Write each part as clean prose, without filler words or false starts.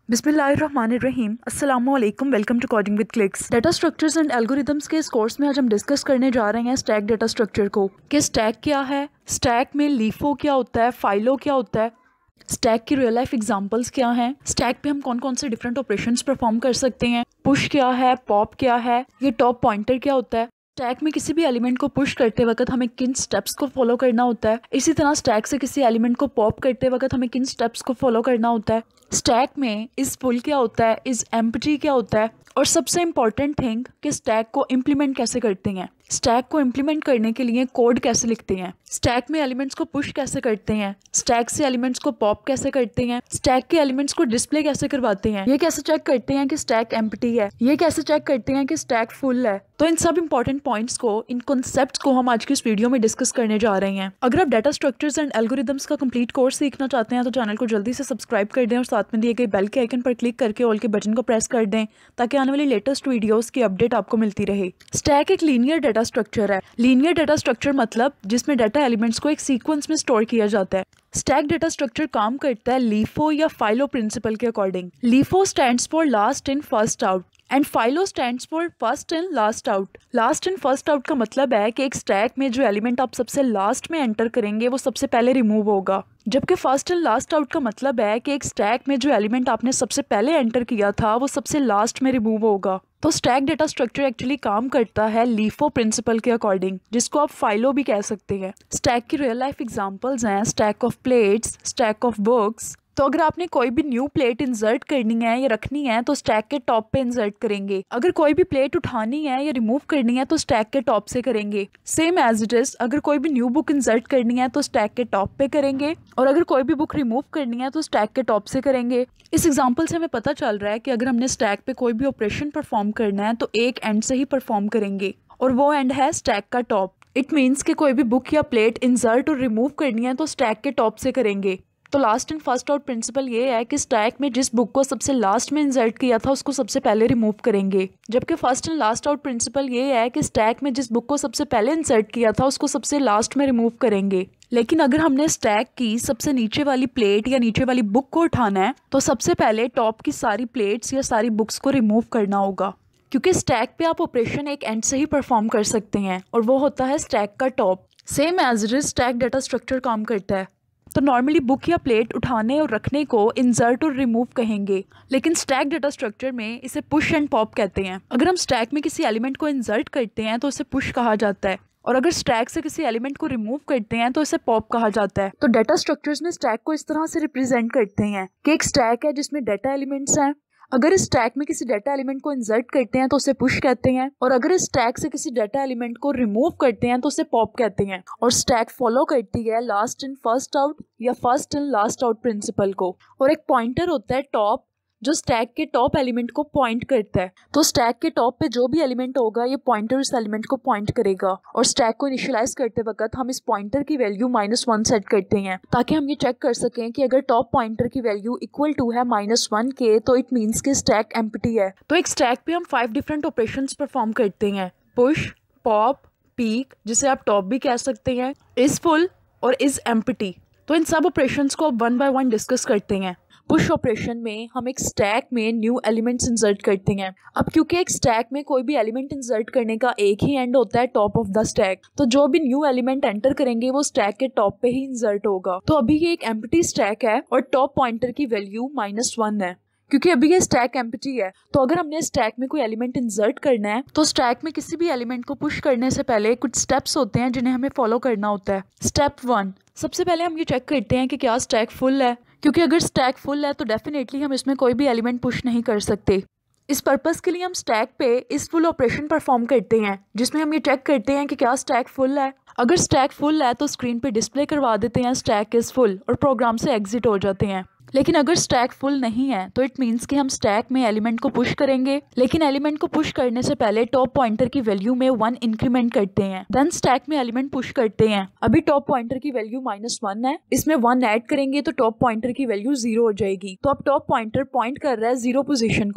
बिस्मिल्लाहिर्रहमानिर्रहीम। अस्सलामुअलैकुम। Welcome to coding with clicks. Data structures and algorithms के इस कोर्स में आज हम डिस्कस करने जा रहे हैं स्टैक डाटा स्ट्रक्चर को कि स्टैक क्या है, स्टैक में लीफो क्या होता है, फाइलो क्या होता है, स्टैक की रियल लाइफ एग्जांपल्स क्या हैं, स्टैक पे हम कौन कौन से डिफरेंट ऑपरेशंस परफॉर्म कर सकते हैं, पुश क्या है, पॉप क्या है, ये टॉप पॉइंटर क्या होता है, स्टैक में किसी भी एलिमेंट को पुश करते वक्त हमें किन स्टेप्स को फॉलो करना होता है, इसी तरह स्टैक से किसी एलिमेंट को पॉप करते वक्त हमें किन स्टेप्स को फॉलो करना होता है, स्टैक में इज फुल क्या होता है, इज एम्प्टी क्या होता है, और सबसे इम्पॉर्टेंट थिंग कि स्टैक को इम्प्लीमेंट कैसे करते हैं, स्टैक को इम्प्लीमेंट करने के लिए कोड कैसे लिखते हैं, स्टैक में एलिमेंट्स को पुश कैसे करते हैं, स्टैक से एलिमेंट्स को पॉप कैसे करते हैं, स्टैक के एलिमेंट्स को डिस्प्ले कैसे करवाते हैं, ये कैसे चेक करते हैं कि स्टैक एम्प्टी है, ये कैसे चेक करते हैं कि स्टैक फुल है। तो इन सब इंपॉर्टेंट पॉइंट्स को, इन कॉन्सेप्ट्स को हम आज की इस वीडियो में डिस्कस करने जा रहे हैं। अगर आप डाटा स्ट्रक्चर्स एंड एल्गोरिदम्स का कंप्लीट कोर्स सीखना चाहते हैं तो चैनल को जल्दी से सब्सक्राइब कर दें और साथ में दिए गए बेल के आइकन पर क्लिक करके ऑल के बटन को प्रेस कर दें ताकि आने वाली लेटेस्ट वीडियोस की अपडेट आपको मिलती रहे। स्टैक एक लीनियर डाटा स्ट्रक्चर है। लीनियर डाटा स्ट्रक्चर मतलब जिसमें डाटा एलिमेंट्स को एक सीक्वेंस में स्टोर किया जाता है। स्टैक डाटा स्ट्रक्चर काम करता है लीफो या फाइलो प्रिंसिपल के according. LIFO stands for last in first out and FILO stands for first in last out. Last in first out का मतलब है कि एक स्टैक में जो एलिमेंट आप सबसे लास्ट में एंटर करेंगे वो सबसे पहले रिमूव होगा, जबकि फर्स्ट इन लास्ट आउट का मतलब है कि एक स्टैक में जो एलिमेंट आपने सबसे पहले एंटर किया था वो सबसे लास्ट में रिमूव होगा। तो स्टैक डाटा स्ट्रक्चर एक्चुअली काम करता है लीफो प्रिंसिपल के अकॉर्डिंग, जिसको आप फाइलो भी कह सकते हैं। स्टैक की रियल लाइफ एग्जांपल्स हैं stack of plates, stack of books. तो अगर आपने कोई भी न्यू प्लेट इंसर्ट करनी है या रखनी है तो स्टैक के टॉप पे इंसर्ट करेंगे। अगर कोई भी प्लेट उठानी है या रिमूव करनी है तो स्टैक के टॉप से करेंगे। सेम एज इट इज, अगर कोई भी न्यू बुक इंसर्ट करनी है तो स्टैक के टॉप पे करेंगे, और अगर कोई भी बुक रिमूव करनी है तो स्टैक के टॉप से करेंगे। इस एग्जाम्पल से हमें पता चल रहा है कि अगर हमने स्टैक पे कोई भी ऑपरेशन परफॉर्म करना है तो एक एंड से ही परफॉर्म करेंगे, और वो एंड है स्टैक का टॉप। इट मीन्स कि कोई भी बुक या प्लेट इंसर्ट और रिमूव करनी है तो स्टैक के टॉप से करेंगे। तो last in first out principle ये है कि स्टैक में जिस बुक को सबसे लास्ट में इंसर्ट किया था उसको सबसे पहले रिमूव करेंगे, जबकि first in last out principle ये है कि स्टैक में जिस बुक को सबसे पहले इंसर्ट किया था उसको सबसे लास्ट में रिमूव करेंगे। लेकिन अगर हमने स्टैक की सबसे नीचे वाली प्लेट या नीचे वाली बुक को उठाना है तो सबसे पहले टॉप की सारी प्लेट्स या सारी बुक्स को रिमूव करना होगा, क्योंकि स्टैक पे आप ऑपरेशन एक एंड से ही परफॉर्म कर सकते हैं और वो होता है स्टैक का top. Same as it is stack data structure काम करता है। तो नॉर्मली बुक या प्लेट उठाने और रखने को इंसर्ट और रिमूव कहेंगे, लेकिन स्टैक डाटा स्ट्रक्चर में इसे पुश एंड पॉप कहते हैं। अगर हम स्टैक में किसी एलिमेंट को इंसर्ट करते हैं तो इसे पुश कहा जाता है, और अगर स्टैक से किसी एलिमेंट को रिमूव करते हैं तो इसे पॉप कहा जाता है। तो डाटा स्ट्रक्चर्स में स्टैक को इस तरह से रिप्रेजेंट करते हैं कि एक स्टैक है जिसमें डाटा एलिमेंट्स हैं। अगर इस स्टैक में किसी डाटा एलिमेंट को इंसर्ट करते हैं तो उसे पुश कहते हैं, और अगर इस स्टैक से किसी डाटा एलिमेंट को रिमूव करते हैं तो उसे पॉप कहते हैं। और स्टैक फॉलो करती है लास्ट इन फर्स्ट आउट या first in last out principle को। और एक पॉइंटर होता है टॉप जो स्टैक के टॉप एलिमेंट को पॉइंट करता है। तो स्टैक के टॉप पे जो भी एलिमेंट होगा ये पॉइंटर उस एलिमेंट को पॉइंट करेगा, और स्टैक को इनिशियलाइज करते वक्त हम इस पॉइंटर की वैल्यू -1 सेट करते हैं ताकि हम ये चेक कर सकें कि अगर टॉप पॉइंटर की वैल्यू इक्वल टू है -1 के तो इट मीन्स कि स्टैक एम्प्टी है। तो एक स्टैक पे हम 5 डिफरेंट ऑपरेशंस परफॉर्म करते हैं: पुश, पॉप, पीक जिसे आप टॉप भी कह सकते हैं, इज फुल और इज एम्प्टी। तो इन सब ऑपरेशंस को अब 1 बाय 1 डिस्कस करते हैं। पुश ऑपरेशन में हम एक स्टैक में न्यू एलिमेंट्स इंसर्ट करते हैं। अब क्योंकि एक स्टैक में कोई भी एलिमेंट इंसर्ट करने का एक ही एंड होता है टॉप ऑफ द स्टैक, तो जो भी न्यू एलिमेंट एंटर करेंगे वो स्टैक के टॉप पे ही इंसर्ट होगा। तो अभी ये एक एम्प्टी स्टैक है और टॉप पॉइंटर की वैल्यू -1 है, क्योंकि अभी ये स्टैक एम्प्टी है। तो अगर हमने स्टैक में कोई एलिमेंट इंसर्ट करना है तो स्टैक में किसी भी एलिमेंट को पुश करने से पहले कुछ स्टेप्स होते हैं जिन्हें हमें फॉलो करना होता है। स्टेप 1, सबसे पहले हम ये चेक करते हैं कि क्या स्टैक फुल है, क्योंकि अगर स्टैक फुल है तो डेफिनेटली हम इसमें कोई भी एलिमेंट पुश नहीं कर सकते। इस पर्पस के लिए हम स्टैक पे इस फुल ऑपरेशन परफॉर्म करते हैं जिसमें हम ये चेक करते हैं कि क्या स्टैक फुल है। अगर स्टैक फुल है तो स्क्रीन पे डिस्प्ले करवा देते हैं स्टैक इज फुल और प्रोग्राम से एग्जिट हो जाते हैं। लेकिन अगर स्टैक फुल नहीं है तो इट मीन्स कि हम स्टैक में एलिमेंट को पुश करेंगे, लेकिन एलिमेंट को पुश करने से पहले टॉप पॉइंटर की वैल्यू में 1 इंक्रीमेंट करते हैं, देन स्टैक में एलिमेंट पुश करते हैं। अभी टॉप पॉइंटर की वैल्यू -1 है, इसमें 1 ऐड करेंगे तो टॉप पॉइंटर की वैल्यू 0 हो जाएगी। तो अब टॉप पॉइंटर पॉइंट कर रहा है 0 पोजीशन को।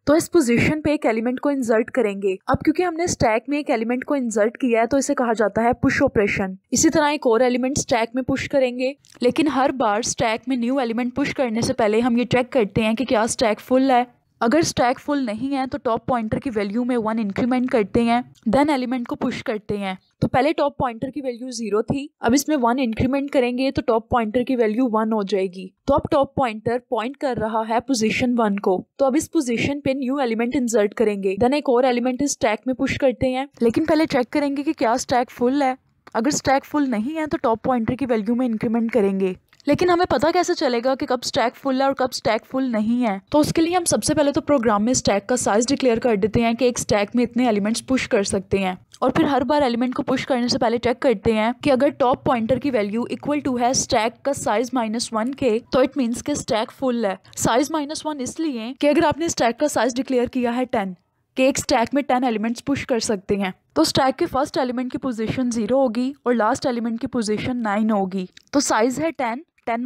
तो इस पोजीशन पे एक एलिमेंट को इंसर्ट करेंगे। अब क्योंकि हमने स्टैक में एक एलिमेंट को इंसर्ट किया है तो इसे कहा जाता है पुश ऑपरेशन। इसी तरह एक और एलिमेंट स्टैक में पुश करेंगे, लेकिन हर बार स्टैक में न्यू एलिमेंट पुश करने से पहले हम ये चेक करते हैं कि क्या स्टैक फुल है। अगर स्टैक फुल नहीं है तो टॉप पॉइंटर की वैल्यू में 1 इंक्रीमेंट करते हैं, देन एलिमेंट को पुश करते हैं। तो पहले टॉप पॉइंटर की वैल्यू 0 थी, अब इसमें 1 इंक्रीमेंट करेंगे तो टॉप पॉइंटर की वैल्यू 1 हो जाएगी। तो अब टॉप पॉइंटर पॉइंट कर रहा है पोजीशन 1 को, तो अब इस पोजीशन पे न्यू एलिमेंट इंसर्ट करेंगे, देन एक और एलिमेंट इस स्टैक में पुश करते हैं, लेकिन पहले चेक करेंगे कि क्या स्टैक फुल है। अगर स्टैक फुल नहीं है तो टॉप पॉइंटर की वैल्यू में इंक्रीमेंट करेंगे। लेकिन हमें पता कैसे चलेगा कि कब स्टैक फुल है और कब स्टैक फुल नहीं है? तो उसके लिए हम सबसे पहले तो प्रोग्राम में स्टैक का साइज डिक्लेयर कर देते हैं कि एक स्टैक में इतने एलिमेंट्स पुश कर सकते हैं, और फिर हर बार एलिमेंट को पुश करने से पहले चेक करते हैं कि अगर टॉप पॉइंटर की वैल्यू इक्वल टू है स्टैक का साइज -1 के, तो इट मीन्स कि स्टैक फुल है। साइज -1 इसलिए कि अगर आपने स्टैक का साइज डिक्लेयर किया है 10 कि एक स्टैक में 10 एलिमेंट्स पुश कर सकते हैं, तो स्टैक के फर्स्ट एलिमेंट की पोजीशन 0 होगी और लास्ट एलिमेंट की पोजीशन 9 होगी। तो साइज है 10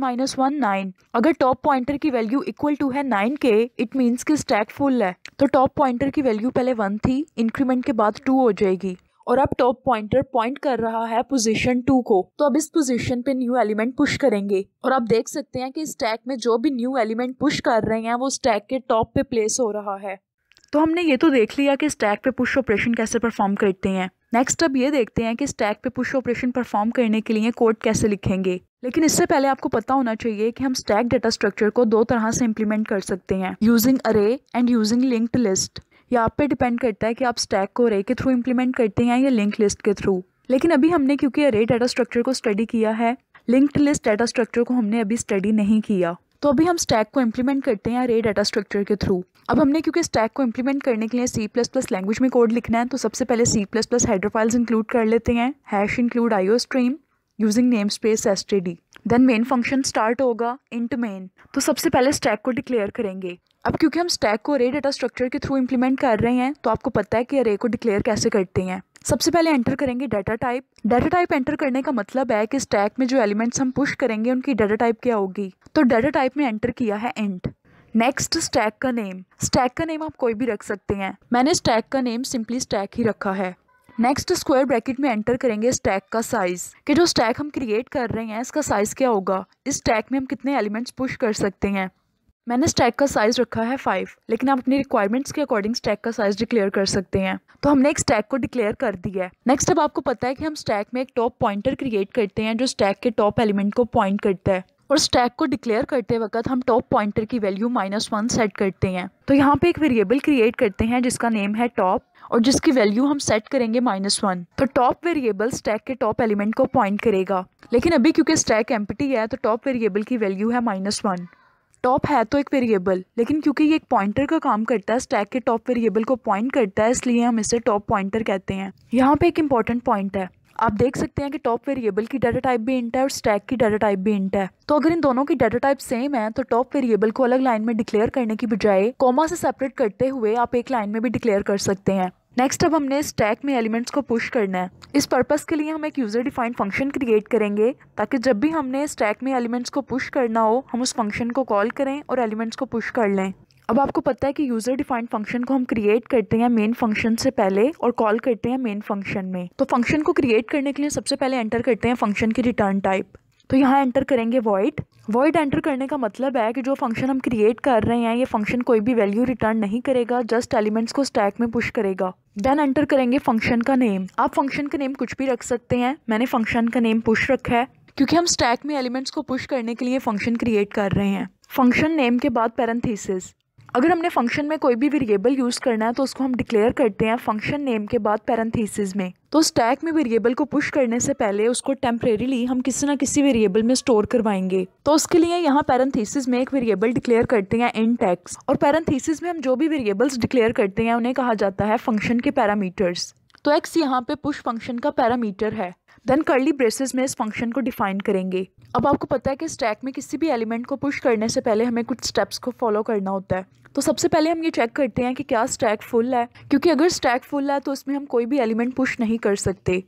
-1 9। अगर टॉप पॉइंटर की वैल्यू इक्वल टू है 9 के, इट मीन्स कि स्टैक फुल है। तो टॉप पॉइंटर की वैल्यू पहले 1 थी, इंक्रीमेंट के बाद 2 हो जाएगी, और अब टॉप पॉइंटर पॉइंट कर रहा है पोजीशन 2 को। तो अब इस पोजीशन पे न्यू एलिमेंट पुश करेंगे, और आप देख सकते हैं कि स्टैक में जो भी न्यू एलिमेंट पुश कर रहे हैं वो स्टैक के टॉप पे प्लेस हो रहा है। तो हमने ये तो देख लिया कि स्टैक पे पुश ऑपरेशन कैसे परफॉर्म करते हैं। नेक्स्ट अब ये देखते हैं कि स्टैक पे पुश ऑपरेशन परफॉर्म करने के लिए कोड कैसे लिखेंगे। लेकिन इससे पहले आपको पता होना चाहिए कि हम स्टैक डेटा स्ट्रक्चर को 2 तरह से इम्प्लीमेंट कर सकते हैं, यूजिंग अरे एंड यूजिंग लिंक्ड लिस्ट। ये आप पे डिपेंड करता है कि आप स्टैक को अरे के थ्रू इम्प्लीमेंट करते हैं या लिंक लिस्ट के थ्रू। लेकिन अभी हमने क्योंकि अरे डाटा स्ट्रक्चर को स्टडी किया है, लिंक्ड लिस्ट डाटा स्ट्रक्चर को हमने अभी स्टडी नहीं किया, तो अभी हम स्टैक को इम्प्लीमेंट करते हैं अरे डाटा स्ट्रक्चर के थ्रू। अब हमने क्योंकि स्टैक को इम्प्लीमेंट करने के लिए C++ लैंग्वेज में कोड लिखना है, तो सबसे पहले C++ हेडर फाइल्स इंक्लूड कर लेते हैं, #include IOStream using namespace std। Then main function start होगा int main। तो सबसे पहले स्टैक को डिक्लेयर करेंगे। अब क्योंकि हम स्टैक को अरे डाटा स्ट्रक्चर के थ्रू इम्प्लीमेंट कर रहे हैं, तो आपको पता है कि अरे को डिक्लेयर कैसे करते हैं। सबसे पहले एंटर करेंगे data type. Data type enter करने का मतलब है कि स्टैक में जो एलिमेंट्स हम पुश करेंगे उनकी डाटा टाइप क्या होगी। तो डाटा टाइप में एंटर किया है इंट। नेक्स्ट स्टैक का नेम। स्टैक का नेम आप कोई भी रख सकते हैं, मैंने स्टैक का नेम सिंपली स्टैक ही रखा है। नेक्स्ट स्क्वायर ब्रैकेट में एंटर करेंगे स्टैक का साइज, कि जो स्टैक हम क्रिएट कर रहे हैं इसका साइज क्या होगा, इस स्टैक में हम कितने एलिमेंट्स पुश कर सकते हैं। मैंने स्टैक का साइज रखा है 5, लेकिन आप अपनी रिक्वायरमेंट्स के अकॉर्डिंग स्टैक का साइज डिक्लेयर कर सकते हैं। तो हमने एक स्टैक को डिक्लेयर कर दिया है। नेक्स्ट अब आपको पता है कि हम स्टैक में एक टॉप पॉइंटर क्रिएट करते हैं जो स्टैक के टॉप एलिमेंट को पॉइंट करता है, और स्टैक को डिक्लेयर करते वक्त हम टॉप पॉइंटर की वैल्यू -1 सेट करते हैं। तो यहाँ पे एक वेरिएबल क्रिएट करते हैं जिसका नेम है टॉप, और जिसकी वैल्यू हम सेट करेंगे -1। तो टॉप वेरिएबल स्टैक के टॉप एलिमेंट को पॉइंट करेगा, लेकिन अभी क्योंकि स्टैक एम्प्टी है तो टॉप वेरिएबल की वैल्यू है -1। टॉप है तो एक वेरिएबल, लेकिन क्योंकि ये एक पॉइंटर का काम करता है, स्टैक के टॉप वेरिएबल को पॉइंट करता है, इसलिए हम इसे टॉप पॉइंटर कहते हैं। यहाँ पे एक इंपॉर्टेंट पॉइंट है, आप देख सकते हैं कि टॉप वेरिएबल की डाटा टाइप भी इंट है और स्टैक की डाटा टाइप भी इंट है। तो अगर इन दोनों की डाटा टाइप सेम है तो टॉप वेरिएबल को अलग लाइन में डिक्लेयर करने की बजाय कॉमा से सेपरेट करते हुए आप एक लाइन में भी डिक्लेयर कर सकते हैं। नेक्स्ट अब हमने स्टैक में एलिमेंट्स को पुश करना है। इस पर्पस के लिए हम एक यूजर डिफाइंड फंक्शन क्रिएट करेंगे, ताकि जब भी हमने स्टैक में एलिमेंट्स को पुश करना हो हम उस फंक्शन को कॉल करें और एलिमेंट्स को पुश कर लें। अब आपको पता है कि यूजर डिफाइंड फंक्शन को हम क्रिएट करते हैं मेन फंक्शन से पहले और कॉल करते हैं मेन फंक्शन में। तो फंक्शन को क्रिएट करने के लिए सबसे पहले एंटर करते हैं फंक्शन की रिटर्न टाइप। तो यहाँ एंटर करेंगे वॉइड। वॉइड एंटर करने का मतलब है कि जो फंक्शन हम क्रिएट कर रहे हैं ये फंक्शन कोई भी वैल्यू रिटर्न नहीं करेगा, जस्ट एलिमेंट्स को स्टैक में पुश करेगा। देन एंटर करेंगे फंक्शन का नेम। आप फंक्शन का नेम कुछ भी रख सकते हैं, मैंने फंक्शन का नेम पुश रखा है क्योंकि हम स्टैक में एलिमेंट्स को पुश करने के लिए फंक्शन क्रिएट कर रहे हैं। फंक्शन नेम के बाद पैरेंथेसिस। अगर हमने फंक्शन में कोई भी वेरिएबल यूज करना है तो उसको हम डिक्लेयर करते हैं फंक्शन नेम के बाद पैरेंथेसिस में। तो स्टैक में वेरिएबल को पुश करने से पहले उसको टेम्परेरीली हम किसी ना किसी वेरिएबल में स्टोर करवाएंगे। तो उसके लिए यहाँ पैरेंथेसिस में एक वेरिएबल डिक्लेयर करते हैं इंट x, और पैरेंथेसिस में हम जो भी वेरिएबल्स डिक्लेयर करते हैं उन्हें कहा जाता है फंक्शन के पैरामीटर्स। तो x यहाँ पे पुश फंक्शन का पैरामीटर है। देन कर्ली ब्रेसेस में इस फंक्शन को डिफाइन करेंगे। अब आपको पता है कि स्टैक में किसी भी एलिमेंट को पुश करने से पहले हमें कुछ स्टेप्स को फॉलो करना होता है। तो सबसे पहले हम ये चेक करते हैं कि क्या स्टैक फुल है, क्योंकि अगर स्टैक फुल है तो उसमें हम कोई भी एलिमेंट पुश नहीं कर सकते।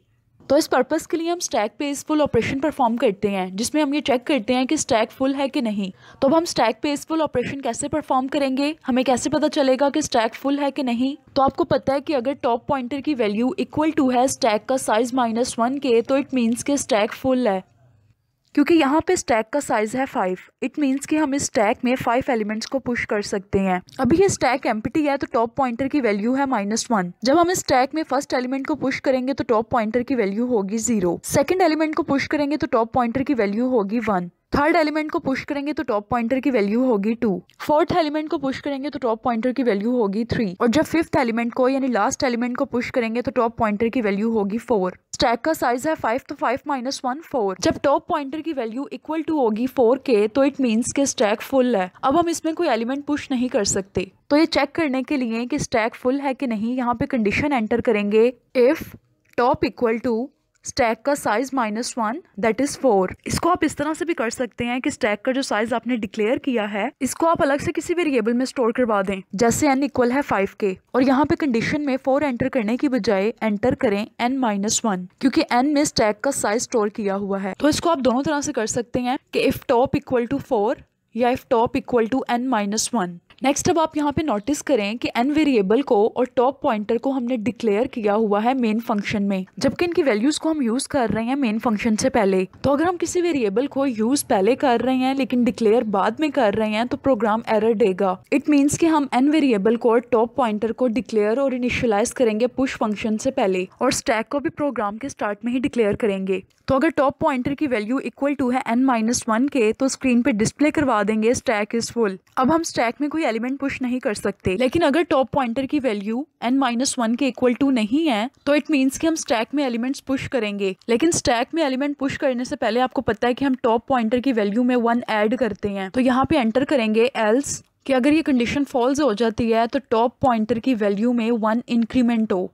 तो इस पर्पस के लिए हम स्टैक पे इस फुल ऑपरेशन परफॉर्म करते हैं, जिसमें हम ये चेक करते हैं कि स्टैक फुल है कि नहीं। तो अब हम स्टैक पे इस फुल ऑपरेशन कैसे परफॉर्म करेंगे, हमें कैसे पता चलेगा कि स्टैक फुल है कि नहीं। तो आपको पता है कि अगर टॉप पॉइंटर की वैल्यू इक्वल टू है स्टैक का साइज -1 के, तो इट मीन्स कि स्टैक फुल है। क्योंकि यहाँ पे स्टैक का साइज है 5, इट मीन्स कि हम इस स्टैक में 5 एलिमेंट्स को पुश कर सकते हैं। अभी ये स्टैक एम्प्टी है तो टॉप पॉइंटर की वैल्यू है -1। जब हम इस स्टैक में फर्स्ट एलिमेंट को पुश करेंगे तो टॉप पॉइंटर की वैल्यू होगी 0। सेकंड एलिमेंट को पुश करेंगे तो टॉप पॉइंटर की वैल्यू होगी 1। थर्ड एलिमेंट को पुश करेंगे तो टॉप पॉइंटर की वैल्यू होगी 2। फोर्थ एलिमेंट को पुश करेंगे तो टॉप पॉइंटर की वैल्यू होगी 3। और जब फिफ्थ एलिमेंट को यानी लास्ट एलिमेंट को पुश करेंगे तो टॉप पॉइंटर की वैल्यू होगी 4। स्टैक का साइज है 5 तो 5 - 1 4। जब टॉप पॉइंटर की वैल्यू इक्वल टू होगी 4 के, तो इट मीन्स के स्टैक फुल है। अब हम इसमें कोई एलिमेंट पुश नहीं कर सकते। तो ये चेक करने के लिए कि स्टैक फुल है कि नहीं, यहाँ पे कंडीशन एंटर करेंगे, if top equal to stack का साइज -1 दैट इज 4। इसको आप इस तरह से भी कर सकते हैं कि स्टैक का जो साइज आपने डिक्लेयर किया है इसको आप अलग से किसी वेरिएबल में स्टोर करवा दें, जैसे n इक्वल है 5 के, और यहाँ पे कंडीशन में 4 एंटर करने की बजाय एंटर करें n-1, क्योंकि n में स्टैक का साइज स्टोर किया हुआ है। तो इसको आप दोनों तरह से कर सकते हैं कि इफ टॉप इक्वल टू 4 या if top equal to n-1। Next अब आप यहाँ पे नोटिस करें कि n वेरिएबल को और टॉप पॉइंटर को हमने डिक्लेयर किया हुआ है मेन फंक्शन में, जबकि इनकी वैल्यूज को हम यूज कर रहे हैं मेन फंक्शन से पहले। तो अगर हम किसी वेरिएबल को यूज पहले कर रहे हैं लेकिन डिक्लेयर बाद में कर रहे हैं तो प्रोग्राम एरर देगा। इट मीन्स कि हम n वेरिएबल को और टॉप पॉइंटर को डिक्लेयर और इनिशियलाइज करेंगे पुश फंक्शन से पहले, और स्टैक को भी प्रोग्राम के स्टार्ट में ही डिक्लेयर करेंगे। तो अगर टॉप पॉइंटर की वैल्यू इक्वल टू है n-1 के, तो स्क्रीन पे डिस्प्ले करवा देंगे स्टैक इज फुल। अब हम स्टैक में कोई एलिमेंट पुश नहीं कर सकते, लेकिन अगर टॉप पॉइंटर की वैल्यू n-1 के इक्वल टू नहीं है तो इट मीन्स कि हम स्टैक में एलिमेंट्स पुश करेंगे। लेकिन स्टैक में एलिमेंट पुश करने से पहले आपको पता है कि हम टॉप पॉइंटर की वैल्यू में 1 ऐड करते हैं। तो यहाँ पे एंटर करेंगे एल्स, कि अगर ये कंडीशन फॉल्स हो जाती है तो टॉप पॉइंटर की वैल्यू में 1 इंक्रीमेंट हो।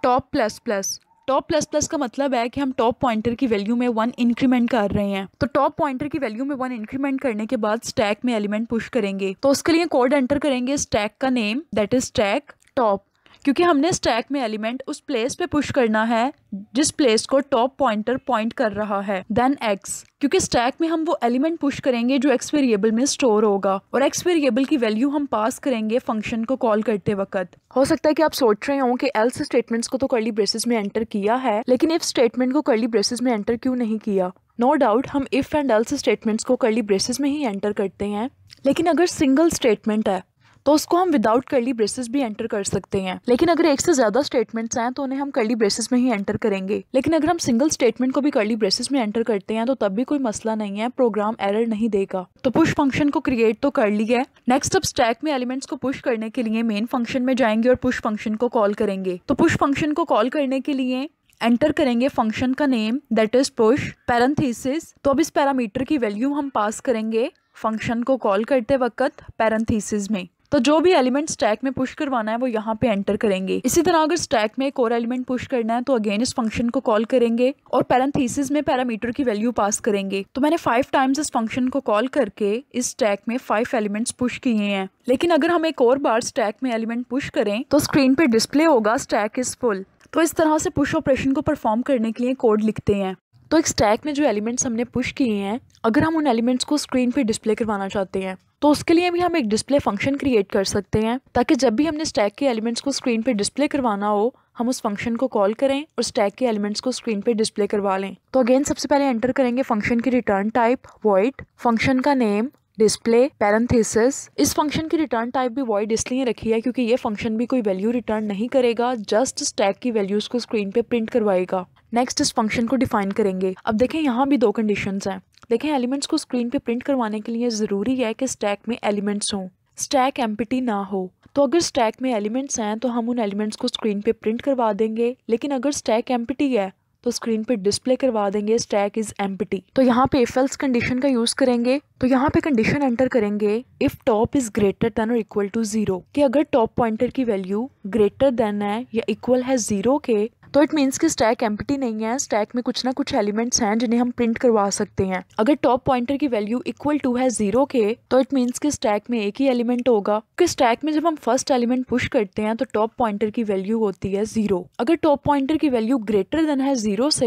टॉप प्लस प्लस का मतलब है कि हम टॉप पॉइंटर की वैल्यू में 1 इंक्रीमेंट कर रहे हैं। तो टॉप पॉइंटर की वैल्यू में 1 इंक्रीमेंट करने के बाद स्टैक में एलिमेंट पुश करेंगे। तो उसके लिए कोड एंटर करेंगे स्टैक का name that is stack top, क्योंकि हमने स्टैक में एलिमेंट उस प्लेस पे पुश करना है जिस प्लेस को टॉप पॉइंटर पॉइंट कर रहा है। देन x, क्योंकि स्टैक में हम वो एलिमेंट पुश करेंगे जो x वेरिएबल में स्टोर होगा, और x वेरिएबल की वैल्यू हम पास करेंगे फंक्शन को कॉल करते वक्त। हो सकता है कि आप सोच रहे हो कि एल्स स्टेटमेंट्स को तो कर्ली ब्रेसेस में एंटर किया है, लेकिन इफ स्टेटमेंट को कर्ली ब्रेसेस में एंटर क्यों नहीं किया। नो डाउट हम इफ एंड एल्स स्टेटमेंट्स को कर्ली ब्रेसेस में ही एंटर करते हैं, लेकिन अगर सिंगल स्टेटमेंट है तो उसको हम विदाउट कर्ली ब्रेसेस भी एंटर कर सकते हैं। लेकिन अगर एक से ज्यादा स्टेटमेंट्स हैं तो उन्हें हम कर्ली ब्रेसेस में ही एंटर करेंगे। लेकिन अगर हम सिंगल स्टेटमेंट को भी कर्ली ब्रेसेस में एंटर करते हैं तो तब भी कोई मसला नहीं है, प्रोग्राम एरर नहीं देगा। तो पुश फंक्शन को क्रिएट तो कर लिया है। नेक्स्ट अब स्टैक में एलिमेंट्स को पुश करने के लिए मेन फंक्शन में जाएंगे और पुश फंक्शन को कॉल करेंगे। तो पुश फंक्शन को कॉल करने के लिए एंटर करेंगे फंक्शन का name that is push parenthesis. तो अब इस पैरामीटर की वैल्यू हम पास करेंगे फंक्शन को कॉल करते वक्त पैरेंथेसिस में। तो जो भी एलिमेंट स्टैक में पुश करवाना है वो यहाँ पे एंटर करेंगे। इसी तरह अगर स्टैक में एक और एलिमेंट पुश करना है तो अगेन इस फंक्शन को कॉल करेंगे और पैरेंथेसिस में पैरामीटर की वैल्यू पास करेंगे। तो मैंने 5 टाइम्स इस फंक्शन को कॉल करके इस स्टैक में 5 एलिमेंट्स पुश किए हैं। लेकिन अगर हम एक और बार स्टैक में एलिमेंट पुश करें तो स्क्रीन पे डिस्प्ले होगा स्टैक इज फुल। तो इस तरह से पुश ऑपरेशन को परफॉर्म करने के लिए कोड लिखते हैं। तो एक स्टैक में जो एलिमेंट्स हमने पुश किए हैं, अगर हम उन एलिमेंट्स को स्क्रीन पे डिस्प्ले करवाना चाहते हैं तो उसके लिए भी हम एक डिस्प्ले फंक्शन क्रिएट कर सकते हैं, ताकि जब भी हमने स्टैक के एलिमेंट्स को स्क्रीन पे डिस्प्ले करवाना हो हम उस फंक्शन को कॉल करें और स्टैक के एलिमेंट्स को स्क्रीन पे डिस्प्ले करवा लें। तो अगेन सबसे पहले एंटर करेंगे फंक्शन की रिटर्न टाइप वॉइड, फंक्शन का नेम डिस्प्ले पैरेंथेसिस। इस फंक्शन की रिटर्न टाइप भी वॉइड इसलिए रखी है क्योंकि ये फंक्शन भी कोई वैल्यू रिटर्न नहीं करेगा, जस्ट स्टैक की वैल्यूज को स्क्रीन पे प्रिंट करवाएगा। नेक्स्ट इस फंक्शन को डिफाइन करेंगे। अब देखें यहाँ भी 2 कंडीशंस हैं। देखें एलिमेंट्स को स्क्रीन पे प्रिंट करवाने के लिए ज़रूरी है कि स्टैक में एलिमेंट्स हों, स्टैक एम्प्टी ना हो। तो अगर स्टैक में एलिमेंट्स हैं तो हम उन एलिमेंट्स को स्क्रीन पे प्रिंट करवा देंगे, लेकिन अगर स्टैक एम्प्टी है तो स्क्रीन पे डिस्प्ले करवा देंगे स्टैक इज एम्प्टी। तो यहाँ पे इफ एल्स कंडीशन का यूज करेंगे। तो यहाँ पे कंडीशन एंटर करेंगे if top is greater than और इक्वल टू 0, कि अगर टॉप पॉइंटर की वैल्यू ग्रेटर देन है या इक्वल है 0 के तो इट मीन्स कि स्टैक एम्प्टी नहीं है, स्टैक में कुछ ना कुछ एलिमेंट्स हैं जिन्हें हम प्रिंट करवा सकते हैं। अगर टॉप पॉइंटर की वैल्यू इक्वल टू है 0 के तो इट मीन्स कि स्टैक में एक ही एलिमेंट होगा, क्योंकि स्टैक में जब हम फर्स्ट एलिमेंट पुश करते हैं तो टॉप पॉइंटर की वैल्यू होती है 0। अगर टॉप पॉइंटर की वैल्यू ग्रेटर देन है 0 से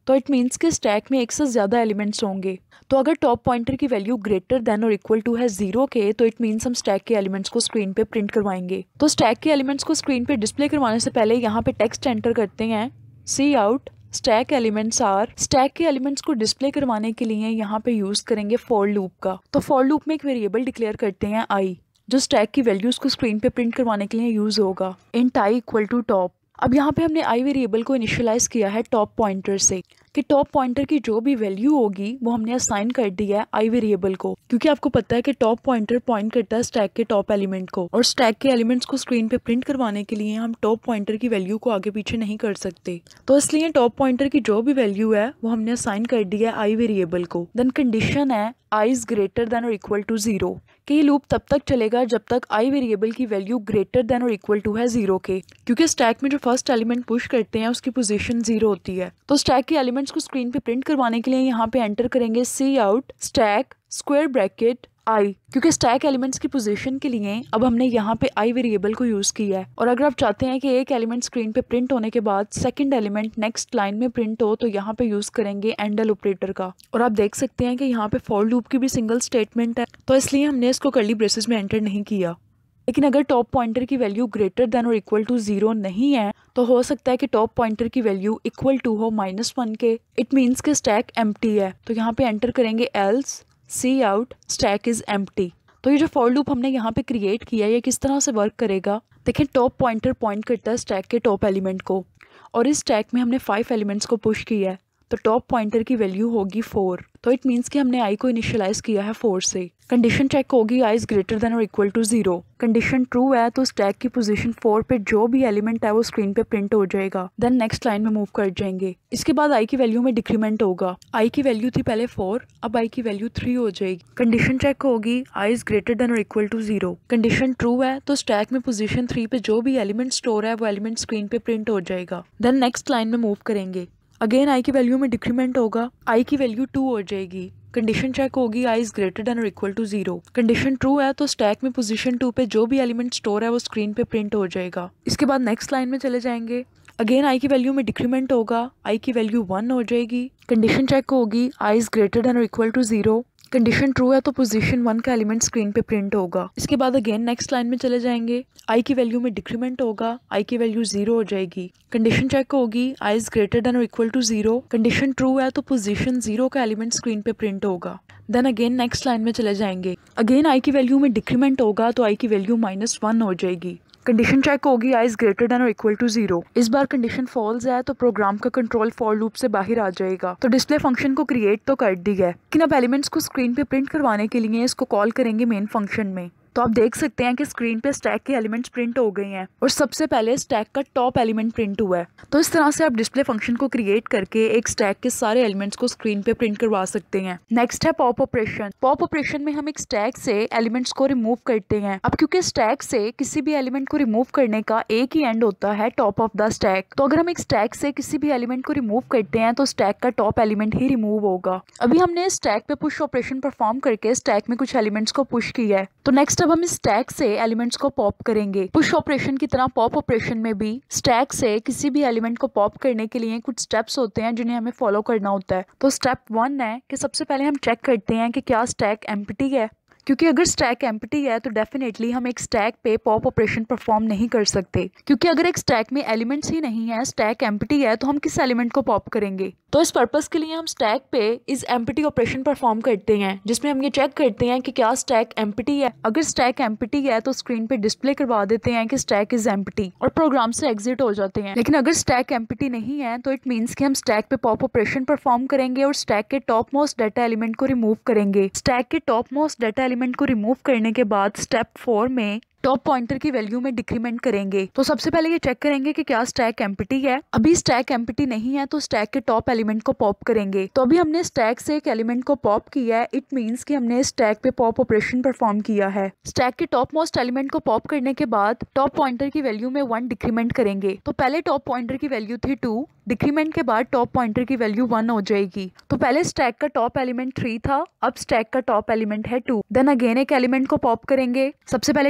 तो इट मीन्स कि स्टैक में एक से ज़्यादा एलिमेंट्स होंगे। तो अगर टॉप पॉइंटर की वैल्यू ग्रेटर देन और इक्वल टू है 0 के, तो इट मीन्स हम स्टैक के एलिमेंट्स को स्क्रीन पे प्रिंट करवाएंगे। तो स्टैक के एलिमेंट्स को स्क्रीन पे डिस्प्ले करवाने से पहले यहाँ पे टेक्स्ट एंटर करते हैं, सी out stack elements are. Stack के एलिमेंट्स को डिस्प्ले करवाने के लिए यहाँ पे यूज करेंगे फॉर लूप का। तो फॉर लूप में एक वेरिएबल डिक्लेयर करते हैं आई, जो स्टैक की वैल्यूज को स्क्रीन पे प्रिंट करवाने के लिए यूज होगा। Int i equal to top. अब यहाँ पे हमने आई वेरिएबल को इनिशियलाइज किया है टॉप पॉइंटर से, कि टॉप पॉइंटर की जो भी वैल्यू होगी वो हमने असाइन कर दी है आई वेरिएबल को, क्योंकि आपको पता है कि टॉप पॉइंटर पॉइंट करता है स्टैक के टॉप एलिमेंट को, और स्टैक के एलिमेंट्स को स्क्रीन पे प्रिंट करवाने के लिए हम टॉप पॉइंटर की वैल्यू को आगे पीछे नहीं कर सकते। तो इसलिए टॉप पॉइंटर की जो भी वैल्यू है वो हमने असाइन कर दी है आई वेरिएबल को। देन कंडीशन है आई इज ग्रेटर देन और इक्वल टू 0, कि ये लूप तब तक चलेगा जब तक आई वेरिएबल की वैल्यू ग्रेटर देन और इक्वल टू है 0 के, क्योंकि स्टैक में जो फर्स्ट एलिमेंट पुश करते हैं उसकी पोजीशन 0 होती है। तो स्टैक के एलिमेंट्स को स्क्रीन पे प्रिंट करवाने के लिए यहाँ पे एंटर करेंगे C out stack square bracket i, क्योंकि स्टैक एलिमेंट्स की पोजीशन के लिए अब हमने यहाँ पे आई वेरिएबल को यूज किया है। और अगर आप चाहते हैं कि एक एलिमेंट स्क्रीन पे प्रिंट होने के बाद सेकंड एलिमेंट नेक्स्ट लाइन में प्रिंट हो, तो यहाँ पे यूज करेंगे एंडल ऑपरेटर का। और आप देख सकते हैं कि यहाँ पे फॉर लूप की भी सिंगल स्टेटमेंट है, तो इसलिए हमने इसको कर्ली ब्रेसेस में एंटर नहीं किया। लेकिन अगर टॉप पॉइंटर की वैल्यू ग्रेटर देन और इक्वल टू 0 नहीं है, तो हो सकता है कि टॉप पॉइंटर की वैल्यू इक्वल टू हो -1 के। इट मीन्स कि स्टैक एम्प्टी है। तो यहाँ पे एंटर करेंगे else C out stack is empty. तो ये जो फॉर लूप हमने यहाँ पे क्रिएट किया है, ये किस तरह से वर्क करेगा। देखिए, टॉप पॉइंटर पॉइंट करता है स्टैक के टॉप एलिमेंट को, और इस स्टैक में हमने 5 एलिमेंट्स को पुश किया है, तो टॉप पॉइंटर की वैल्यू होगी 4। तो इट मीन्स कि हमने आई को इनिशियलाइज किया है 4 से। कंडीशन चेक होगी आई इज ग्रेटर देन और इक्वल टू 0। कंडीशन ट्रू है तो स्टैक की पोजीशन 4 पे जो भी एलिमेंट है वो स्क्रीन पे प्रिंट हो जाएगा। देन नेक्स्ट लाइन में मूव कर जाएंगे। इसके बाद आई की वैल्यू में डिक्रीमेंट होगा। आई की वैल्यू थी पहले 4, अब आई की वैल्यू 3 हो जाएगी। कंडीशन चेक होगी आई इज ग्रेटर देन और इक्वल टू 0। कंडीशन ट्रू है तो स्टैक में पोजीशन 3 पे जो भी एलिमेंट स्टोर है वो एलिमेंट स्क्रीन पे प्रिंट हो जाएगा। देन नेक्स्ट लाइन में मूव करेंगे। अगेन आई की वैल्यू में डिक्रीमेंट होगा, आई की वैल्यू 2 हो जाएगी। कंडीशन चेक होगी आई इज ग्रेटर देन और इक्वल टू 0। कंडीशन ट्रू है तो स्टैक में पोजीशन 2 पे जो भी एलिमेंट स्टोर है वो स्क्रीन पे प्रिंट हो जाएगा। इसके बाद नेक्स्ट लाइन में चले जाएंगे। अगेन आई की वैल्यू में डिक्रीमेंट होगा, आई की वैल्यू 1 हो जाएगी। कंडीशन चेक होगी आई इज ग्रेटर देन और इक्वल टू 0। कंडीशन ट्रू है तो पोजीशन 1 का एलिमेंट स्क्रीन पे प्रिंट होगा। इसके बाद अगेन नेक्स्ट लाइन में चले जाएंगे। आई की वैल्यू में डिक्रीमेंट होगा, आई की वैल्यू 0 हो जाएगी। कंडीशन चेक होगी आई इज ग्रेटर देन और इक्वल टू 0। कंडीशन ट्रू है तो पोजीशन 0 का एलिमेंट स्क्रीन पे प्रिंट होगा। देन अगेन नेक्स्ट लाइन में चले जाएंगे। अगेन आई की वैल्यू में डिक्रीमेंट होगा तो आई की वैल्यू -1 हो जाएगी। कंडीशन चेक होगी आई इज ग्रेटर देन और इक्वल टू 0। इस बार कंडीशन फॉल्स है तो प्रोग्राम का कंट्रोल फॉर लूप से बाहर आ जाएगा। तो डिस्प्ले फंक्शन को क्रिएट तो कर दी है, लेकिन अब एलिमेंट्स को स्क्रीन पे प्रिंट करवाने के लिए इसको कॉल करेंगे मेन फंक्शन में। तो आप देख सकते हैं कि स्क्रीन पे स्टैक के एलिमेंट्स प्रिंट हो गए हैं और सबसे पहले स्टैक का टॉप एलिमेंट प्रिंट हुआ है। तो इस तरह से आप डिस्प्ले फंक्शन को क्रिएट करके एक स्टैक के सारे एलिमेंट्स को स्क्रीन पे प्रिंट करवा सकते हैं। नेक्स्ट है पॉप ऑपरेशन। पॉप ऑपरेशन में हम एक स्टैक से एलिमेंट्स को रिमूव करते हैं। अब क्योंकि स्टैक से किसी भी एलिमेंट को रिमूव करने का एक ही एंड होता है टॉप ऑफ द स्टैक, तो अगर हम एक स्टैक से किसी भी एलिमेंट को रिमूव करते हैं तो स्टैक का टॉप एलिमेंट ही रिमूव होगा। अभी हमने स्टैक पे पुश ऑपरेशन परफॉर्म करके स्टैक में कुछ एलिमेंट्स को पुश किया है, तो नेक्स्ट अब हम इस स्टैक से एलिमेंट्स को पॉप करेंगे। पुश ऑपरेशन की तरह पॉप ऑपरेशन में भी स्टैक से किसी भी एलिमेंट को पॉप करने के लिए कुछ स्टेप्स होते हैं जिन्हें हमें फॉलो करना होता है। तो स्टेप 1 है कि सबसे पहले हम चेक करते हैं कि क्या स्टैक एम्प्टी है, क्योंकि अगर स्टैक एम्प्टी है तो डेफिनेटली हम एक स्टैक पे पॉप ऑपरेशन परफॉर्म नहीं कर सकते, क्योंकि अगर एक स्टैक में एलिमेंट्स ही नहीं है, स्टैक एम्प्टी है, तो हम किस एलिमेंट को पॉप करेंगे। तो इस पर्पस के लिए हम स्टैक पे इस एम्प्टी ऑपरेशन परफॉर्म करते हैं, जिसमें हम ये चेक करते हैं कि क्या स्टैक एम्प्टी है। अगर स्टैक एम्प्टी है तो स्क्रीन पे डिस्प्ले करवा देते हैं कि स्टैक इज एम्प्टी और प्रोग्राम से एग्जिट हो जाते हैं। लेकिन अगर स्टैक एम्प्टी नहीं है तो इट मीन्स कि हम स्टैक पे पॉप ऑपरेशन परफॉर्म करेंगे और स्टैक के टॉप मोस्ट डाटा एलिमेंट को रिमूव करेंगे। स्टैक के टॉप मोस्ट डाटा एलिमेंट को रिमूव करने के बाद स्टेप 4 में टॉप पॉइंटर की वैल्यू में डिक्रीमेंट करेंगे। तो सबसे पहले ये चेक करेंगे कि क्या स्टैक एम्प्टी है। अभी स्टैक एम्प्टी नहीं है तो स्टैक के टॉप एलिमेंट को पॉप करेंगे। तो अभी हमने स्टैक से एक एलिमेंट को पॉप किया है, इट मींस कि हमने स्टैक पे पॉप ऑपरेशन परफॉर्म किया है। स्टैक के टॉप मोस्ट एलिमेंट को पॉप करने के बाद टॉप पॉइंटर की वैल्यू में 1 डिक्रीमेंट करेंगे। तो पहले टॉप पॉइंटर की वैल्यू थी 2, डिक्रीमेंट के बाद टॉप पॉइंटर की वैल्यू 1 हो जाएगी। तो पहले स्टैक का टॉप एलिमेंट 3 था, अब स्टैक का टॉप एलिमेंट है 2। देन अगेन एक एलिमेंट को पॉप करेंगे। सबसे पहले चेक करेंगे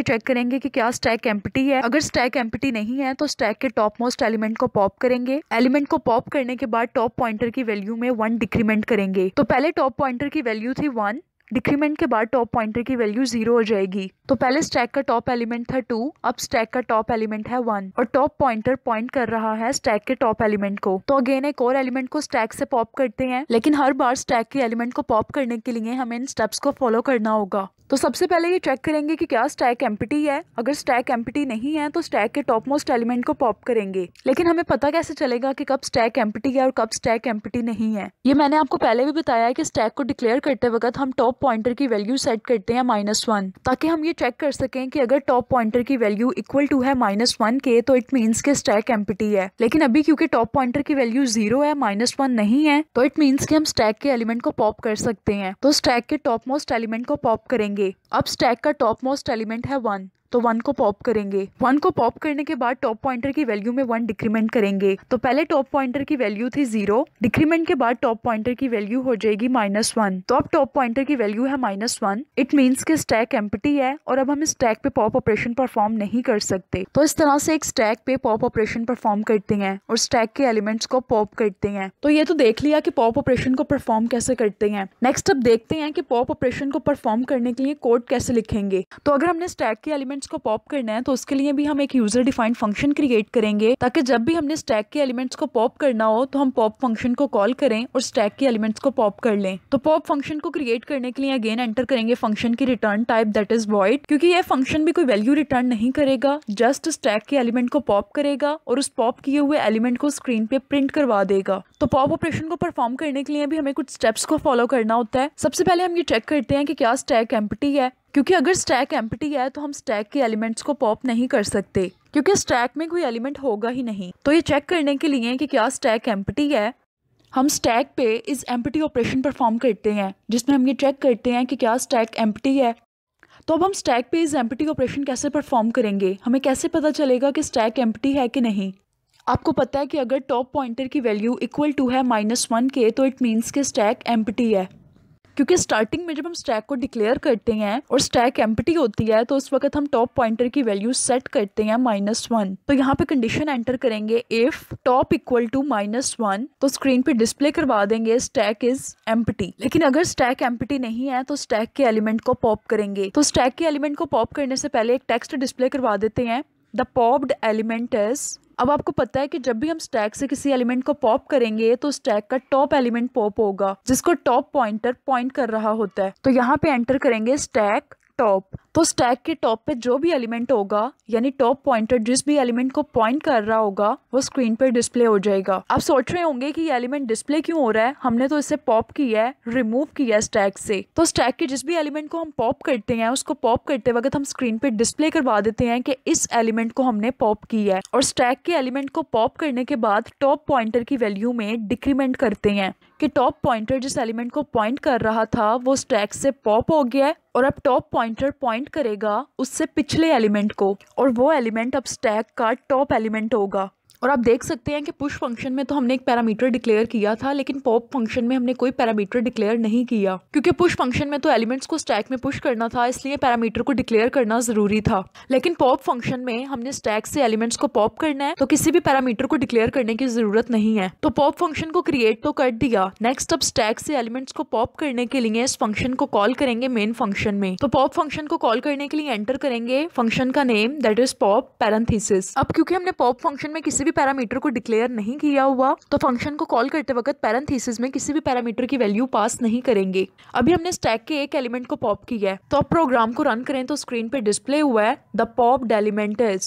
करेंगे कि क्या स्टैक एम्प्टी है। अगर स्टैक एम्प्टी नहीं है तो स्टैक के टॉप मोस्ट एलिमेंट को पॉप करेंगे। एलिमेंट को पॉप करने के बाद टॉप पॉइंटर की वैल्यू में 1 डिक्रीमेंट करेंगे। तो पहले टॉप पॉइंटर की वैल्यू थी 1, डिक्रीमेंट के बाद टॉप पॉइंटर की वैल्यू 0 हो जाएगी। तो पहले स्टैक का टॉप एलिमेंट था 2, अब स्टैक का टॉप एलिमेंट है 1 और टॉप पॉइंटर पॉइंट कर रहा है स्टैक के टॉप एलिमेंट को। तो अगेन एक और एलिमेंट को स्टैक से पॉप करते हैं, लेकिन हर बार स्टैक के एलिमेंट को पॉप करने के लिए हमें इन स्टेप्स को फॉलो करना होगा। तो सबसे पहले ये चेक करेंगे कि क्या स्टैक एम्प्टी है। अगर स्टैक एम्प्टी नहीं है तो स्टैक के टॉप मोस्ट एलिमेंट को पॉप करेंगे। लेकिन हमें पता कैसे चलेगा कि कब स्टैक एम्प्टी है और कब स्टैक एम्प्टी नहीं है। ये मैंने आपको पहले भी बताया है कि स्टैक को डिक्लेयर करते वक्त हम टॉप पॉइंटर की वैल्यू सेट करते हैं -1, ताकि हम ये चेक कर सकें कि अगर टॉप पॉइंटर की वैल्यू इक्वल टू है -1 के तो इट मीन्स के स्टैक एम्प्टी है। लेकिन अभी क्योंकि टॉप पॉइंटर की वैल्यू 0 है, -1 नहीं है, तो इट मीन्स कि हम स्टैक के एलिमेंट को पॉप कर सकते हैं। तो स्टैक के टॉप मोस्ट एलिमेंट को पॉप करेंगे। अब स्टैक का टॉप मोस्ट एलिमेंट है 1, तो 1 को पॉप करेंगे। 1 को पॉप करने के बाद टॉप पॉइंटर की वैल्यू में 1 डिक्रीमेंट करेंगे। तो पहले टॉप पॉइंटर की वैल्यू थी 0, डिक्रीमेंट के बाद टॉप पॉइंटर की वैल्यू हो जाएगी -1। तो अब टॉप पॉइंटर की वैल्यू है -1, इट मीन्स कि स्टैक एम्प्टी है और अब हम स्टैक पे पॉप ऑपरेशन परफॉर्म नहीं कर सकते। तो इस तरह से एक स्टैक पे पॉप ऑपरेशन परफॉर्म करते हैं और स्टैक के एलिमेंट्स को पॉप करते हैं। तो ये तो देख लिया कि पॉप ऑपरेशन को परफॉर्म कैसे करते हैं। नेक्स्ट अब देखते हैं कि पॉप ऑपरेशन को परफॉर्म करने के लिए कोड कैसे लिखेंगे। तो अगर हमने स्टैक के एलिमेंट्स को पॉप करना है तो उसके लिए भी हम एक यूजर डिफाइंड फंक्शन क्रिएट करेंगे, ताकि जब भी हमने स्टैक के एलिमेंट्स को पॉप करना हो तो हम पॉप फंक्शन को कॉल करें और स्टैक के एलिमेंट्स को पॉप कर लें। तो पॉप फंक्शन को क्रिएट करने के लिए अगेन एंटर करेंगे फंक्शन की return type, that is void, क्योंकि ये फंक्शन भी कोई वैल्यू रिटर्न नहीं करेगा, जस्ट स्टैक के एलिमेंट को पॉप करेगा और उस पॉप किए हुए एलिमेंट को स्क्रीन पे प्रिंट करवा देगा। तो पॉप ऑपरेशन को परफॉर्म करने के लिए भी हमें कुछ स्टेप्स को फॉलो करना होता है। सबसे पहले हम ये चेक करते हैं कि क्या स्टैक एम्प्टी है, क्योंकि अगर स्टैक एम्प्टी है तो हम स्टैक के एलिमेंट्स को पॉप नहीं कर सकते, क्योंकि स्टैक में कोई एलिमेंट होगा ही नहीं। तो ये चेक करने के लिए कि क्या स्टैक एम्प्टी है, हम स्टैक पे इस एम्प्टी ऑपरेशन परफॉर्म करते हैं, जिसमें हम ये चेक करते हैं कि क्या स्टैक एम्प्टी है। तो अब हम स्टैक पे इस एम्प्टी ऑपरेशन कैसे परफॉर्म करेंगे, हमें कैसे पता चलेगा कि स्टैक एम्प्टी है कि नहीं। आपको पता है कि अगर टॉप पॉइंटर की वैल्यू इक्वल टू है -1 के तो इट मीन्स कि स्टैक एम्प्टी है, क्योंकि स्टार्टिंग में जब हम स्टैक को डिक्लेयर करते हैं और स्टैक एम्प्टी होती है तो उस वक्त हम टॉप पॉइंटर की वैल्यू सेट करते हैं -1। तो यहाँ पे कंडीशन एंटर करेंगे इफ टॉप इक्वल टू -1, तो स्क्रीन पे डिस्प्ले करवा देंगे स्टैक इज एम्प्टी। लेकिन अगर स्टैक एम्प्टी नहीं है तो स्टैक के एलिमेंट को पॉप करेंगे। तो स्टैक के एलिमेंट को पॉप करने से पहले एक टेक्स्ट डिस्प्ले करवा देते हैं, द पॉप्ड एलिमेंट इज। अब आपको पता है कि जब भी हम स्टैक से किसी एलिमेंट को पॉप करेंगे तो स्टैक का टॉप एलिमेंट पॉप होगा, जिसको टॉप पॉइंटर पॉइंट कर रहा होता है। तो यहाँ पे एंटर करेंगे स्टैक टॉप। तो स्टैक के टॉप पे जो भी एलिमेंट होगा, यानी टॉप पॉइंटर जिस भी एलिमेंट को पॉइंट कर रहा होगा, वो स्क्रीन पर डिस्प्ले हो जाएगा। आप सोच रहे होंगे कि ये एलिमेंट डिस्प्ले क्यों हो रहा है, हमने तो इसे पॉप किया है, रिमूव किया है स्टैक से। तो स्टैक के जिस भी एलिमेंट को हम पॉप करते हैं, उसको पॉप करते वक्त हम स्क्रीन पे डिस्प्ले करवा देते हैं कि इस एलिमेंट को हमने पॉप किया है, और स्टैक के एलिमेंट को पॉप करने के बाद टॉप पॉइंटर की वैल्यू में डिक्रीमेंट करते हैं कि टॉप पॉइंटर जिस एलिमेंट को पॉइंट कर रहा था वो स्टैक से पॉप हो गया है, और अब टॉप पॉइंटर पॉइंट करेगा उससे पिछले एलिमेंट को, और वो एलिमेंट अब स्टैक का टॉप एलिमेंट होगा। और आप देख सकते हैं कि पुश फंक्शन में तो हमने एक पैरामीटर डिक्लेयर किया था, लेकिन पॉप फंक्शन में हमने कोई पैरामीटर डिक्लेयर नहीं किया, क्योंकि पुश फंक्शन में तो एलिमेंट्स को स्टैक में पुश करना था, इसलिए पैरामीटर को डिक्लेयर करना जरूरी था। लेकिन पॉप फंक्शन में हमने स्टैक से एलिमेंट्स को पॉप करना है, तो किसी भी पैरामीटर को डिक्लेयर करने की जरूरत नहीं है। तो पॉप फंक्शन को क्रिएट तो कर दिया, नेक्स्ट अब स्टैक से एलिमेंट्स को पॉप करने के लिए इस फंक्शन को कॉल करेंगे मेन फंक्शन में। तो पॉप फंक्शन को कॉल करने के लिए एंटर करेंगे फंक्शन का name, that is pop parenthesis. अब क्योंकि हमने पॉप फंक्शन में किसी भी पैरामीटर को डिक्लेयर नहीं किया हुआ, तो फंक्शन को कॉल करते वक्त पैरेंथेसिस में किसी भी पैरामीटर की वैल्यू पास नहीं करेंगे। अभी हमने स्टैक के एक एलिमेंट को पॉप किया है, तो अब प्रोग्राम को रन करें तो स्क्रीन पे डिस्प्ले हुआ है द पॉप्ड एलिमेंट इज।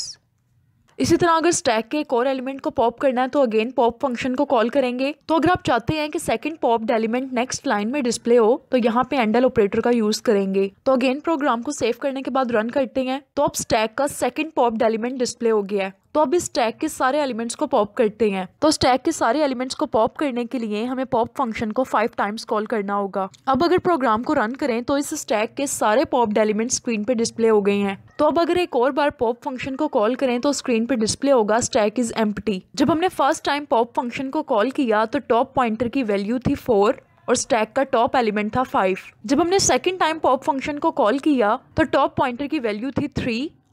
इसी तरह अगर स्टैक के एक और एलिमेंट को पॉप करना है तो अगेन पॉप फंक्शन को कॉल करेंगे। तो अगर आप चाहते हैं कि second popped element next line में डिस्प्ले हो तो यहाँ पे एंडल ऑपरेटर का यूज करेंगे। तो अगेन प्रोग्राम को सेव करने के बाद रन करते हैं, तो अब स्टैक का सेकंड पॉप्ड एलिमेंट डिस्प्ले हो गया है। तो अब इस स्टैक के सारे एलिमेंट्स को पॉप करते हैं। तो स्टैक के सारे एलिमेंट्स को पॉप करने के लिए हमें पॉप फंक्शन को 5 टाइम्स कॉल करना होगा। अब अगर प्रोग्राम को रन करें तो इस स्टैक के सारे पॉप्ड एलिमेंट्स स्क्रीन पे डिस्प्ले हो गए हैं। तो अब अगर एक और बार पॉप फंक्शन को कॉल करें तो स्क्रीन पे डिस्प्ले होगा स्टैक इज एम्प्टी। जब हमने फर्स्ट टाइम पॉप फंक्शन को कॉल किया तो टॉप पॉइंटर की वैल्यू थी 4 और स्टैक का टॉप एलिमेंट था 5। जब हमने सेकंड टाइम पॉप फंक्शन को कॉल किया तो टॉप पॉइंटर की वैल्यू थी 3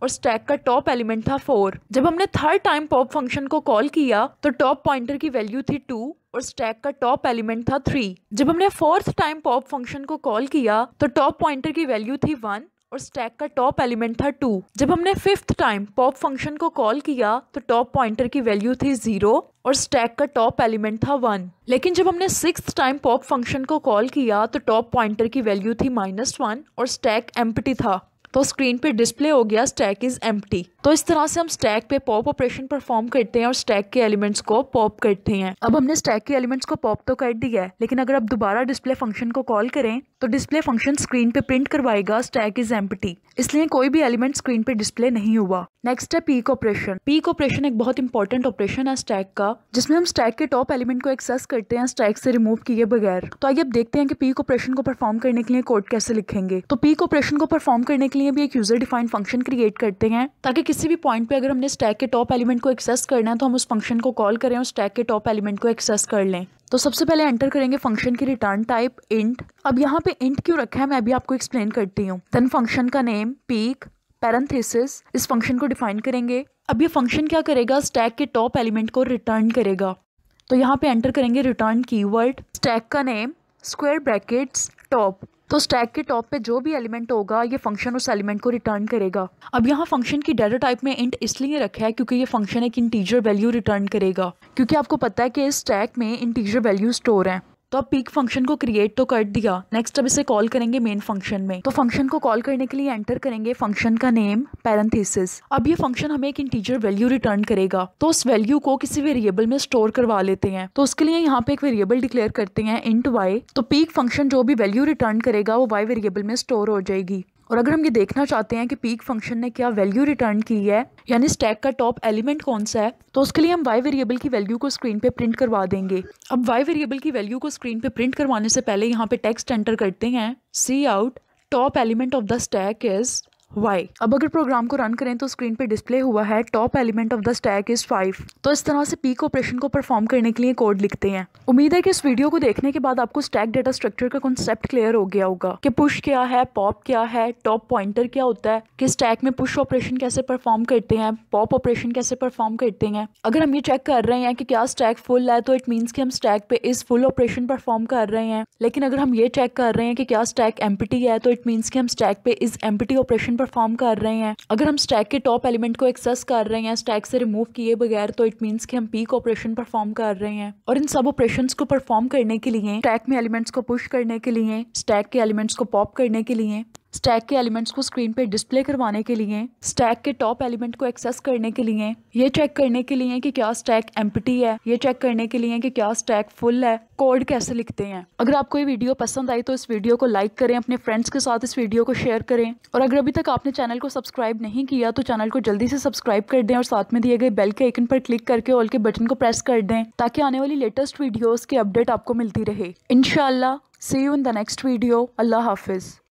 और स्टैक का टॉप एलिमेंट था 4। जब हमने थर्ड टाइम पॉप फंक्शन को कॉल किया तो टॉप पॉइंटर की वैल्यू थी 2 और स्टैक का टॉप एलिमेंट था 3। जब हमने फोर्थ टाइम पॉप फंक्शन को कॉल किया तो टॉप पॉइंटर की वैल्यू थी 1 और स्टैक का टॉप एलिमेंट था 2। जब हमने फिफ्थ टाइम पॉप फंक्शन को कॉल किया तो टॉप पॉइंटर की वैल्यू थी 0 और स्टैक का टॉप एलिमेंट था 1। लेकिन जब हमने सिक्स्थ टाइम पॉप फंक्शन को कॉल किया तो टॉप पॉइंटर की वैल्यू थी -1 और स्टैक एम्प्टी था। तो स्क्रीन पे डिस्प्ले हो गया स्टैक इज एम्प्टी। तो इस तरह से हम स्टैक पे पॉप ऑपरेशन परफॉर्म करते हैं और स्टैक के एलिमेंट्स को पॉप करते हैं। अब हमने स्टैक के एलिमेंट्स को पॉप तो कर दिया है, लेकिन अगर आप दोबारा डिस्प्ले फंक्शन को कॉल करें तो डिस्प्ले फंक्शन स्क्रीन पे प्रिंट करवाएगा स्टैक इज एम्प्टी, इसलिए कोई भी एलिमेंट स्क्रीन पे डिस्प्ले नहीं हुआ। नेक्स्ट है पीक ऑपरेशन। पीक ऑपरेशन एक बहुत इंपॉर्टेंट ऑपरेशन है स्टैक का, जिसमें हम स्टैक के टॉप एलिमेंट को एक्सेस करते हैं स्टैक से रिमूव किए बगैर। तो आइए अब देखते हैं कि पीक ऑपरेशन को परफॉर्म करने के लिए कोड कैसे लिखेंगे। तो पीक ऑपरेशन को परफॉर्म करने के लिए भी एक यूजर डिफाइंड फंक्शन क्रिएट करते हैं, ताकि किसी भी पॉइंट पे अगर हमने स्टैक के टॉप एलिमेंट को एक्सेस करना है तो हम उस फंक्शन को कॉल करें और स्टैक के टॉप एलिमेंट को एक्सेस कर लें। तो सबसे पहले एंटर करेंगे फंक्शन की रिटर्न टाइप इंट। अब यहाँ पे इंट क्यों रखा है मैं अभी आपको एक्सप्लेन करती हूँ। देन फंक्शन का नेम पीक पैरेंथेसिस, इस फंक्शन को डिफाइन करेंगे। अब ये फंक्शन क्या करेगा, स्टैक के टॉप एलिमेंट को रिटर्न करेगा। तो यहाँ पे एंटर करेंगे रिटर्न कीवर्ड, स्टैक का नेम स्क्वायर ब्रैकेट्स टॉप। तो स्टैक के टॉप पे जो भी एलिमेंट होगा ये फंक्शन उस एलिमेंट को रिटर्न करेगा। अब यहाँ फंक्शन की डाटा टाइप में इंट इसलिए रखा है क्योंकि ये फंक्शन एक इंटीजर वैल्यू रिटर्न करेगा, क्योंकि आपको पता है कि इस स्टैक में इंटीजर वैल्यू स्टोर है। तो अब पीक फंक्शन को क्रिएट तो कर दिया, नेक्स्ट अब इसे कॉल करेंगे मेन फंक्शन में। तो फंक्शन को कॉल करने के लिए एंटर करेंगे फंक्शन का नेम पैरेंथेसिस। अब ये फंक्शन हमें एक इंटीजर वैल्यू रिटर्न करेगा, तो उस वैल्यू को किसी वेरिएबल में स्टोर करवा लेते हैं। तो उसके लिए यहाँ पे एक वेरिएबल डिक्लेयर करते हैं इंट y। तो पीक फंक्शन जो भी वैल्यू रिटर्न करेगा वो y वेरिएबल में स्टोर हो जाएगी। और अगर हम ये देखना चाहते हैं कि पीक फंक्शन ने क्या वैल्यू रिटर्न की है, यानी स्टैक का टॉप एलिमेंट कौन सा है, तो उसके लिए हम y वेरिएबल की वैल्यू को स्क्रीन पे प्रिंट करवा देंगे। अब y वेरिएबल की वैल्यू को स्क्रीन पे प्रिंट करवाने से पहले यहाँ पे टेक्स्ट एंटर करते हैं सी out top element of the stack is y। अब अगर प्रोग्राम को रन करें तो स्क्रीन पे डिस्प्ले हुआ है top element of the stack is 5। तो इस तरह से पीक ऑपरेशन को परफॉर्म करने के लिए कोड लिखते हैं। उम्मीद है कि इस वीडियो को देखने के बाद आपको स्टैक डेटा स्ट्रक्चर का कॉन्सेप्ट क्लियर हो गया होगा कि पुश क्या है, पॉप क्या है, टॉप पॉइंटर क्या होता है, कि स्टैक में पुश ऑपरेशन कैसे परफॉर्म करते हैं, पॉप ऑपरेशन कैसे परफॉर्म करते हैं। अगर हम ये चेक कर रहे हैं कि क्या स्टैक फुल है तो इट मीन्स कि हम स्टैक पे इस फुल ऑपरेशन परफॉर्म कर रहे हैं। लेकिन अगर हम ये चेक कर रहे हैं कि क्या स्टैक एम्प्टी है तो इट मीन्स कि हम स्टैक पे इस एम्प्टी ऑपरेशन परफॉर्म कर रहे हैं। अगर हम स्टैक के टॉप एलिमेंट को एक्सेस कर रहे हैं स्टैक से रिमूव किए बगैर तो इट मींस कि हम पीक ऑपरेशन परफॉर्म कर रहे हैं। और इन सब ऑपरेशंस को परफॉर्म करने के लिए, स्टैक में एलिमेंट्स को पुश करने के लिए, स्टैक के एलिमेंट्स को पॉप करने के लिए, स्टैक के एलिमेंट्स को स्क्रीन पे डिस्प्ले करवाने के लिए, स्टैक के टॉप एलिमेंट को एक्सेस करने के लिए, ये चेक करने के लिए कि क्या स्टैक एम्प्टी है, ये चेक करने के लिए कि क्या स्टैक फुल है, कोड कैसे लिखते हैं। अगर आपको ये वीडियो पसंद आई तो इस वीडियो को लाइक करें, अपने फ्रेंड्स के साथ इस वीडियो को शेयर करें, और अगर अभी तक आपने चैनल को सब्सक्राइब नहीं किया तो चैनल को जल्दी से सब्सक्राइब कर दें और साथ में दिए गए बेल के आइकन पर क्लिक करके ऑल के बटन को प्रेस कर दें, ताकि आने वाली लेटेस्ट वीडियोस की अपडेट आपको मिलती रहे। इंशाल्लाह see you in the next video. अल्लाह हाफिज।